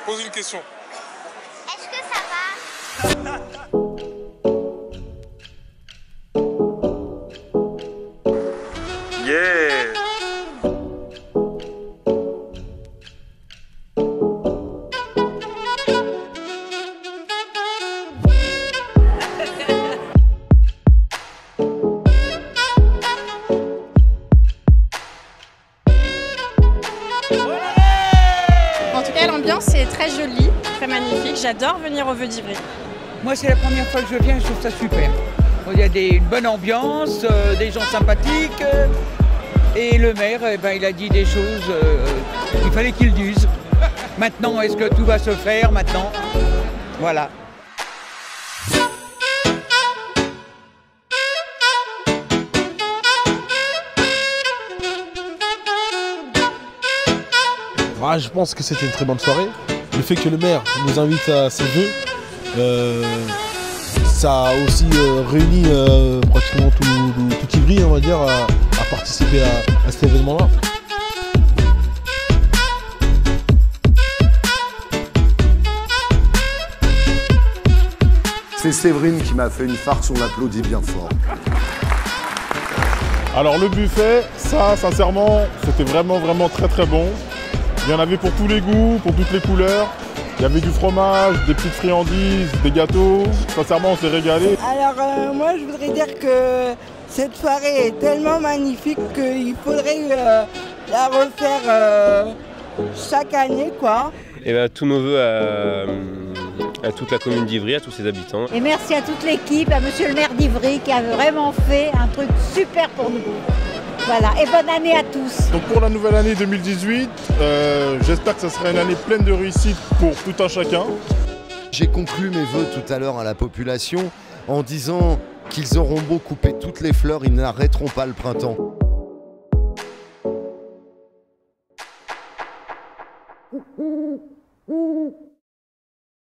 Pose une question. Est-ce que ça va? Yeah. En tout cas, l'ambiance est très jolie, très magnifique. J'adore venir au Vœu d'Ivry. Moi, c'est la première fois que je viens, je trouve ça super. Il y a une bonne ambiance, des gens sympathiques. Et le maire, eh ben, il a dit des choses qu'il fallait qu'il dise. Maintenant, est-ce que tout va se faire maintenant? Voilà. Ah, je pense que c'était une très bonne soirée. Le fait que le maire nous invite à ses vœux, ça a aussi réuni pratiquement tout Ivry, on va dire, à participer à cet événement-là. C'est Séverine qui m'a fait une farce, on l'applaudit bien fort. Alors le buffet, ça sincèrement, c'était vraiment très bon. Il y en avait pour tous les goûts, pour toutes les couleurs. Il y avait du fromage, des petites friandises, des gâteaux. Sincèrement, on s'est régalé. Alors moi, je voudrais dire que cette soirée est tellement magnifique qu'il faudrait la refaire chaque année, quoi. Et bien, tous nos voeux à toute la commune d'Ivry, à tous ses habitants. Et merci à toute l'équipe, à monsieur le maire d'Ivry qui a vraiment fait un truc super pour nous. Voilà, et bonne année à tous. Donc pour la nouvelle année 2018, j'espère que ce sera une année pleine de réussite pour tout un chacun. J'ai conclu mes vœux tout à l'heure à la population en disant qu'ils auront beau couper toutes les fleurs, ils n'arrêteront pas le printemps.